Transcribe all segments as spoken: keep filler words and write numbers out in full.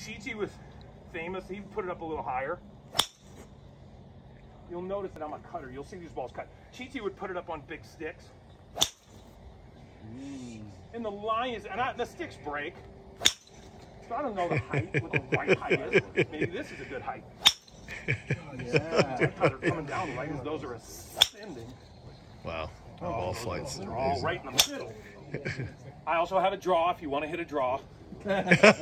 Chi-Chi was famous. He put it up a little higher. You'll notice that I'm a cutter. You'll see these balls cut. Chi-Chi would put it up on big sticks. Mm. And the line is, and I, the sticks break. So I don't know the height, what the right height is. Maybe this is a good height. Yeah. Cutter coming down right as those are ascending. Wow. Oh, ball flights. They're all right in the middle. I also have a draw if you want to hit a draw. You'll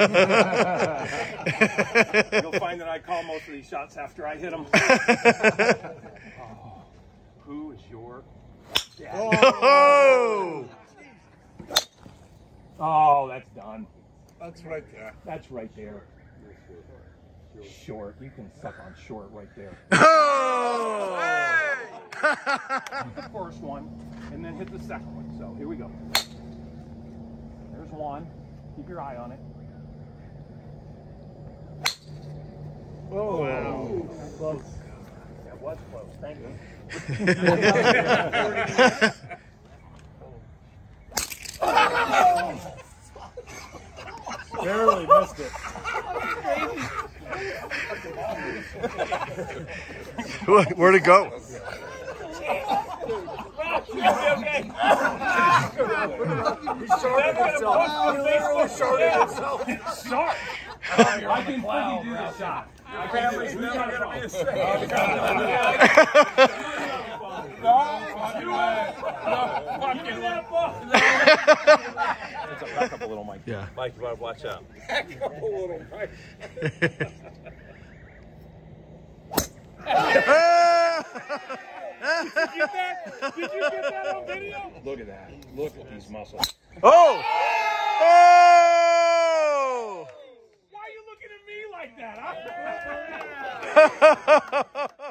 find that I call most of these shots after I hit them. Oh, who is your dad? Oh! Oh, that's done. That's right there. That's right there. Short. You can suck on short right there. Oh! Hit the first one, and then hit the second one. So here we go. There's one. Keep your eye on it. Oh, wow. Close. That was close. Thank you. barely missed it. Where'd it go? Okay. He shorted himself. He literally shorted himself. Sorry. I can fucking do this shot. My camera's never gonna be the same. It's a back up a little, Mike. Yeah. Mike, you want to watch out. Back up a little, Mike. Did you get that? Did you get that on video? Look at that. Look at these muscles. Oh! Oh! Why are you looking at me like that? Huh?